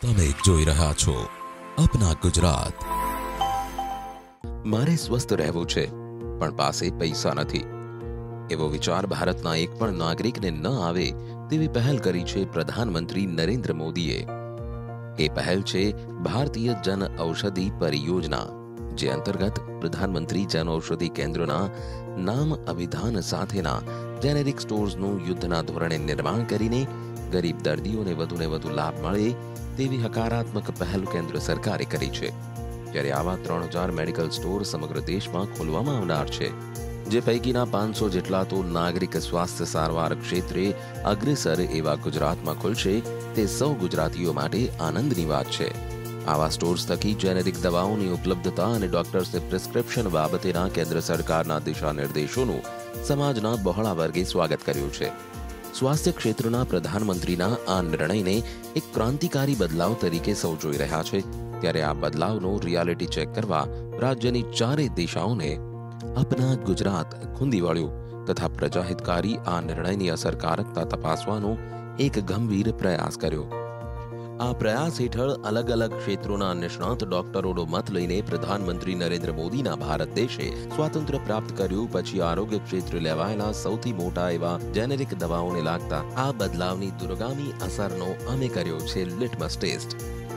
તમે જોઈ રહ્યા છો અપના ગુજરાત। મારે સ્વસ્થ રહેવું છે પણ પાસે પૈસા નથી, એવો વિચાર ભારતના એક પણ નાગરિકને ન આવે તેવી પહેલ કરી છે પ્રધાનમંત્રી નરેન્દ્ર મોદીએ। એ પહેલ છે ભારતીય જન ઔષધિ પરિયોજના, જે અંતર્ગત પ્રધાનમંત્રી જન ઔષધિ કેન્દ્રોના નામ અભિધાન સાથેના જેનેરિક સ્ટોર્સનું યુદ્ધના ધોરણે નિર્માણ કરીને ગરીબ દર્દીઓને વધુને વધુ લાભ મળે તેવી હકારાત્મક પહેલ કેન્દ્ર સરકારે કરી છે। ત્યારે આવા 3000 મેડિકલ સ્ટોર સમગ્ર દેશમાં ખોલવામાં આવનાર છે, જે પૈકીના 500 જેટલા તો નાગરિક સ્વાસ્થ્ય સારવાર ક્ષેત્રે અગ્રેસર એવા ગુજરાતમાં ખુલશે, તે સૌ ગુજરાતીઓ માટે આનંદની વાત છે। આવા સ્ટોર્સ થકી જેનેરિક દવાઓની ઉપલબ્ધતા અને ડોક્ટર્સને પ્રિસ્ક્રિપ્શન બાબતેના કેન્દ્ર સરકારના દિશા નિર્દેશોનું સમાજના બહોળા વર્ગે સ્વાગત કર્યું છે। સ્વાસ્થ્ય ક્ષેત્રના પ્રધાનમંત્રીના આ નિર્ણયને એક ક્રાંતિકારી બદલાવ તરીકે સૌ જોઈ રહ્યા છે। ત્યારે આ બદલાવનો રિયાલિટી ચેક કરવા રાજ્યની 4 દિશાઓને અપના ગુજરાત ખૂંદી વળ્યું તથા પ્રજાહિતકારી આ નિર્ણયની અસરકારકતા તપાસવાનો એક ગંભીર પ્રયાસ કર્યો। આ પ્રયાસ હેઠળ અલગ અલગ ક્ષેત્રોના નિષ્ણાત ડોક્ટરોનો મત લઈને પ્રધાનમંત્રી નરેન્દ્ર મોદીના ભારત દેશે સ્વાતંત્ર્ય પ્રાપ્ત કર્યું પછી આરોગ્ય ક્ષેત્રે લેવાયેલા સૌથી મોટા એવા જેનેરિક દવાઓને લાગતા આ બદલાવની દૂરગામી અસરનો અમે કર્યો છે લિટમસ ટેસ્ટ।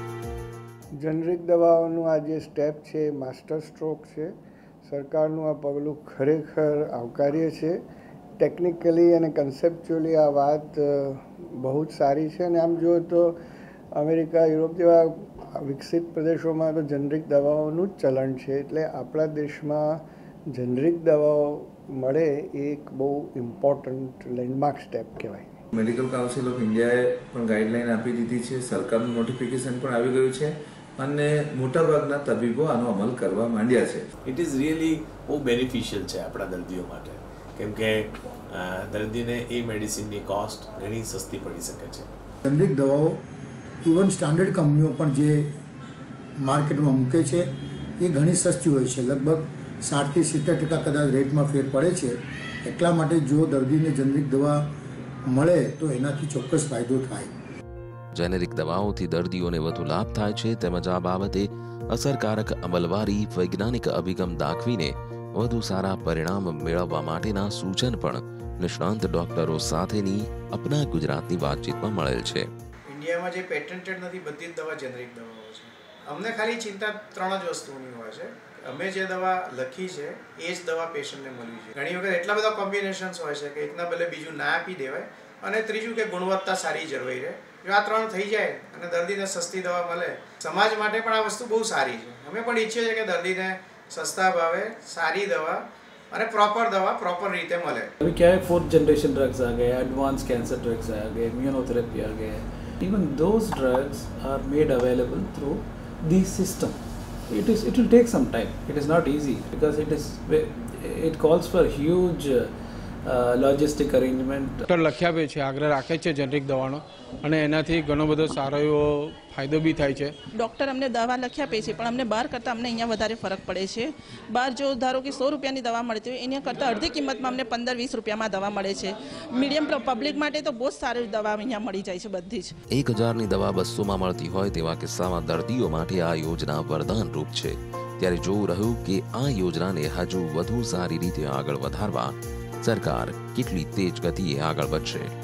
જેનેરિક દવાઓનું આ જે સ્ટેપ છે માસ્ટર સ્ટ્રોક છે। સરકારનું આ પગલું ખરેખર આવકાર્ય છે। ટેકનિકલી અને કન્સેપ્ચ્યુઅલી આ વાત બહુ જ સારી છે અને આમ જુઓ તો અમેરિકા, યુરોપ જેવા વિકસિત પ્રદેશોમાં તો જેનરિક દવાઓનું જ ચલણ છે, એટલે આપણા દેશમાં જેનરિક દવાઓ મળે એ એક બહુ ઇમ્પોર્ટન્ટ લેન્ડમાર્ક સ્ટેપ કહેવાય। મેડિકલ કાઉન્સિલ ઓફ ઇન્ડિયાએ પણ ગાઈડલાઈન આપી દીધી છે, સરકારનું નોટિફિકેશન પણ આવી ગયું છે અને મોટાભાગના તબીબો આનો અમલ કરવા માંડ્યા છે। ઇટ ઇઝ રિયલી બહુ બેનિફિશિયલ છે આપણા દર્દીઓ માટે, કેમ કે દર્દીને એ મેડિસિનની કોસ્ટ ઘણી સસ્તી પડી શકે છે। જેનરિક દવાઓ ઇવન સ્ટાન્ડર્ડ કંપનીઓ પણ જે માર્કેટમાં મૂકે છે એ ઘણી સસ્તી હોય છે, લગભગ 60 થી 70% કદાચ રેટમાં ફેર પડે છે। એટલા માટે જો દર્દીને જેનરિક દવા મળે તો એનાથી ચોક્કસ ફાયદો થાય। જેનેરિક દવાઓથી દર્દીઓને વધુ લાભ થાય છે, તેમજ આ બાબતે અસરકારક અમલવારી વૈજ્ઞાનિક અભિગમ દાખવીને વધુ સારા પરિણામ મેળવવા માટેના સૂચન પણ નિષ્ણાંત ડોક્ટરો સાથેની અપના ગુજરાતની વાતચીતમાં મળેલ છે। ઇન્ડિયામાં જે પેટન્ટેડ નથી બધી જ દવા જેનરિક દવાઓ છે। અમને ખાલી ચિંતા 3 જ વસ્તુની હોય છે, અમે જે દવા લખી છે એ જ દવા પેશન્ટને મળવી છે। ઘણી વખત એટલા બધા કોમ્બિનેશન્સ હોય છે કે એકના બદલે બીજું ના આપી દેવાય, અને ત્રીજું કે ગુણવત્તા સારી જળવાઈ રહે। જો આ 3 થઈ જાય અને દર્દીને સસ્તી દવા મળે, સમાજ માટે પણ આ વસ્તુ બહુ સારી છે। અમે પણ ઈચ્છીએ છીએ કે દર્દીને સસ્તા ભાવે સારી દવા અને प्रॉपर दवा प्रॉपर रीते મળે। अभी क्या है, 4th जनरेशन ड्रग्स आ गए, एडवांस कैंसर ड्रग्स आ गए, इम्यूनोथेरेपी आ गए। Even those drugs are made available through the system. It will take some time. It is not easy because it calls for huge logistic arrangement. Doctor લખ્યા બે છે, આગ્રહ રાખે છે generic દવાનો, અને એનાથી ઘણો બધો સારો એવો ફાયદો બી થાય છે। ડૉક્ટર અમને દવા લખ્યા આપે છે, પણ અમને બહાર કરતાં અમને અહીંયા વધારે ફરક પડે છે। બહાર જો ધારો કે 100 રૂપિયાની દવા મળતી હોય, એના કરતાં અડધી કિંમતમાં અમને 15-20 રૂપિયામાં દવા મળે છે। મીડિયમ પબ્લિક માટે તો બહુ સારી દવા અહીંયા મળી જાય છે બધી જ। 1000ની દવા 200માં મળતી હોય તેવા કિસ્સામાં દર્દીઓ માટે આ યોજના વરદાન રૂપ છે। ત્યારે જોવું રહ્યું કે આ યોજનાને હજુ વધુ સારી રીતે આગળ વધારવા સરકાર કેટલી તેજ ગતિએ આગળ વધશે।